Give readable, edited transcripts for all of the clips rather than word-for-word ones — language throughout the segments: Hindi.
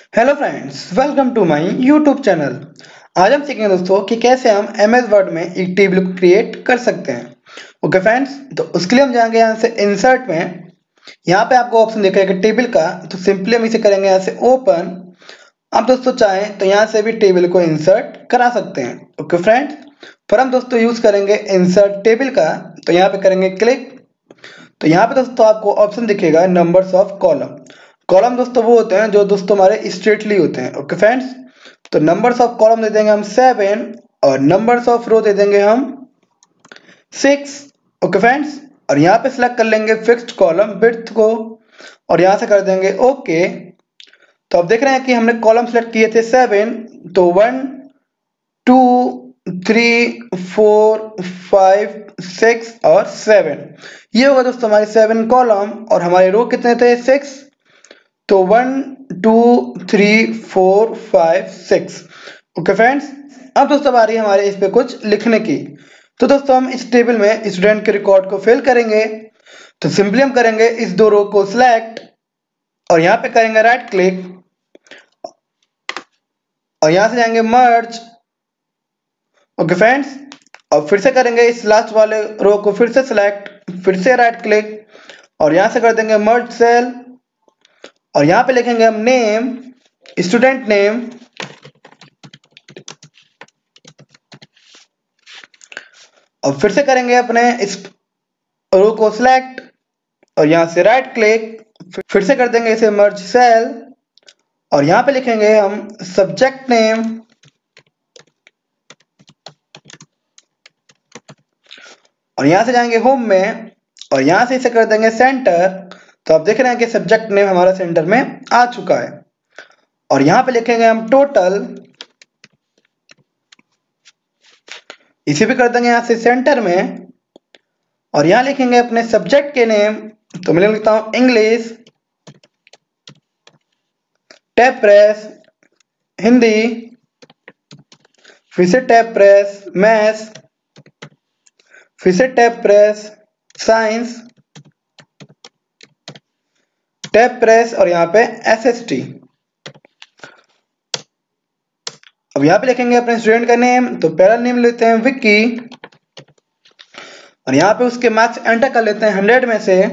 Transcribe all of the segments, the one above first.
Hello friends, welcome to my YouTube channel. आज हम सीखेंगे दोस्तों कि कैसे हम एमएस वर्ड में एक टेबल को क्रिएट कर सकते हैं। ओके फ्रेंड्स, तो उसके लिए हम जाएंगे यहाँ से इंसर्ट में। यहाँ पे आपको ऑप्शन दिखेगा टेबल का, तो सिंपली हम इसे करेंगे यहाँ से ओपन। आप दोस्तों चाहें तो यहाँ से भी टेबल को इंसर्ट करा सकते हैं। ओके फ्रेंड्स, पर हम दोस्तों यूज करेंगे इंसर्ट टेबल का, तो यहाँ पे करेंगे क्लिक। तो यहाँ पे दोस्तों आपको ऑप्शन दिखेगा नंबर्स ऑफ कॉलम। कॉलम दोस्तों वो होते हैं जो दोस्तों हमारे स्ट्रेटली होते हैं। ओके फ्रेंड्स, तो नंबर्स ऑफ कॉलम दे देंगे हम 7 और नंबर्स ऑफ रो दे देंगे हम 6। ओके फ्रेंड्स, और यहाँ पे सिलेक्ट कर लेंगे फिक्स्ड कॉलम विड्थ को और यहाँ से कर देंगे ओके। तो आप देख रहे हैं कि हमने कॉलम सेलेक्ट किए थे 7, तो 1 2 3 4 5 6 और 7, ये होगा दोस्तों हमारे 7 कॉलम। और हमारे रो कितने थे 6, तो 1 2 3 4 5 6। ओके फ्रेंड्स, अब दोस्तों बारी हमारे इस पे कुछ लिखने की। तो दोस्तों हम इस टेबल में स्टूडेंट के रिकॉर्ड को फिल करेंगे। तो सिंपली हम करेंगे इस दो रो को सिलेक्ट और यहाँ पे करेंगे राइट क्लिक और यहाँ से जाएंगे मर्ज। ओके फ्रेंड्स, और फिर से करेंगे इस लास्ट वाले रो को फिर से सिलेक्ट, फिर से राइट क्लिक और यहाँ से कर देंगे मर्ज सेल और यहाँ पे लिखेंगे हम नेम, स्टूडेंट नेम और फिर से करेंगे अपने इस रो को सिलेक्ट और यहाँ से राइट क्लिक, फिर से कर देंगे इसे मर्ज सेल और यहाँ पे लिखेंगे हम सब्जेक्ट नेम और यहाँ से जाएंगे होम में और यहाँ से इसे कर देंगे सेंटर। तो आप देख रहे हैं कि सब्जेक्ट नेम हमारा सेंटर में आ चुका है और यहाँ पे लिखेंगे हम टोटल, इसे भी कर देंगे यहाँ से सेंटर में और यहाँ लिखेंगे अपने सब्जेक्ट के नेम। तो मैं लिखता हूँ इंग्लिश, टैब प्रेस हिंदी, फिर से टैब प्रेस मैथ्स, फिर से tab press science, tab press और यहाँ पे एसएसटी। अब यहाँ पे लिखेंगे अपने स्टूडेंट का नेम, तो पहला नेम लेते हैं विक्की और यहाँ पे उसके मार्क्स एंटर कर लेते हैं 100 में से।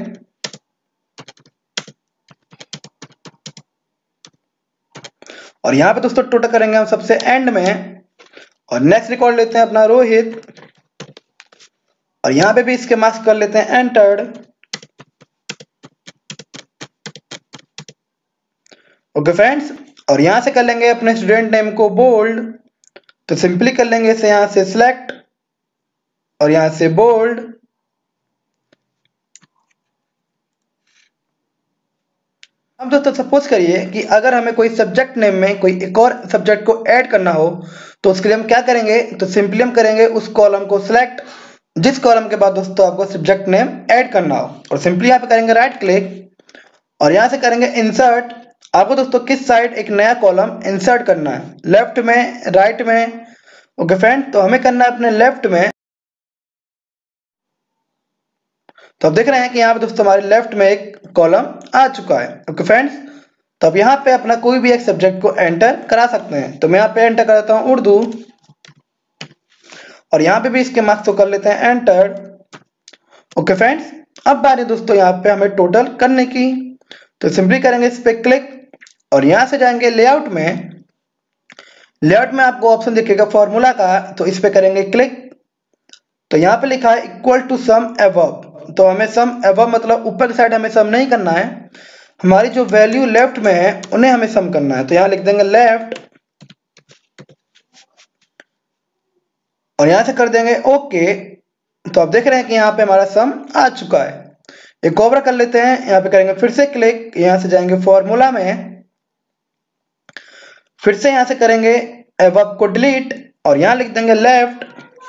और यहाँ पे दोस्तों टोटल करेंगे हम सबसे एंड में और नेक्स्ट रिकॉर्ड लेते हैं अपना रोहित और यहाँ पे भी इसके मार्क्स कर लेते हैं एंटर्ड। ओके फ्रेंड्स, और यहाँ से कर लेंगे अपने स्टूडेंट नेम को बोल्ड। तो सिंपली कर लेंगे इसे यहाँ से सिलेक्ट और यहाँ से बोल्ड। अब दोस्तों सपोज करिए कि अगर हमें कोई सब्जेक्ट नेम में कोई एक और सब्जेक्ट को ऐड करना हो, तो उसके लिए हम क्या करेंगे, तो सिंपली हम करेंगे उस कॉलम को सिलेक्ट जिस कॉलम के बाद दोस्तों आपको सब्जेक्ट नेम ऐड करना हो और सिंपली यहाँ पे करेंगे राइट क्लिक और यहाँ से करेंगे इंसर्ट। आपको दोस्तों किस साइड एक नया कॉलम इंसर्ट करना है, लेफ्ट में राइट में। ओके फ्रेंड, तो हमें करना है अपने लेफ्ट में। तो आप देख रहे हैं कि यहाँ पे दोस्तों हमारे लेफ्ट में एक कॉलम आ चुका है। ओके फ्रेंड्स, तो अब यहाँ पे अपना कोई भी एक सब्जेक्ट को एंटर करा सकते हैं। तो मैं यहाँ पे एंटर कराता हूँ उर्दू और यहाँ पे भी इसके मार्क्स को कर लेते हैं एंटर। ओके फ्रेंड्स, अब बारी दोस्तों यहाँ पे हमें टोटल करने की। तो सिंपली करेंगे इस पे क्लिक और यहाँ से जाएंगे लेआउट में। लेआउट में आपको ऑप्शन दिखेगा फॉर्मूला का, तो इस पे करेंगे क्लिक। तो यहाँ पे लिखा है इक्वल टू सम एबव। तो हमें सम एबव मतलब ऊपर की साइड हमें सम नहीं करना है, हमारी जो वैल्यू लेफ्ट में है उन्हें हमें सम करना है। तो यहाँ लिख देंगे लेफ्ट और यहाँ से कर देंगे ओके। तो आप देख रहे हैं कि यहाँ पे हमारा सम आ चुका है। एक और कर लेते हैं, यहाँ पे करेंगे फिर से क्लिक, यहाँ से जाएंगे फॉर्मूला में, फिर से यहाँ से करेंगे एबव को डिलीट और यहाँ लिख देंगे लेफ्ट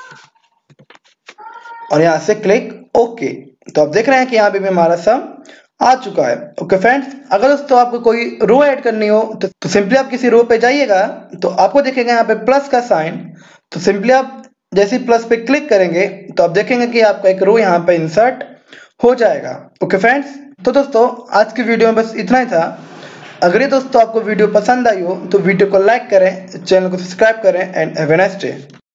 और यहाँ से क्लिक ओके। तो आप देख रहे हैं कि यहाँ पे भी हमारा सम आ चुका है। ओके फ्रेंड्स, अगर दोस्तों आपको कोई रो ऐड करनी हो तो सिंपली आप किसी रो पे जाइएगा, तो आपको देखेगा यहाँ पे प्लस का साइन। तो सिंपली आप जैसे प्लस पे क्लिक करेंगे तो आप देखेंगे कि आपका एक रो यहाँ पे इंसर्ट हो जाएगा। ओके फ्रेंड्स, तो दोस्तों आज की वीडियो में बस इतना ही था। अगर ये दोस्तों आपको वीडियो पसंद आई हो तो वीडियो को लाइक करें, चैनल को सब्सक्राइब करें and have a nice day.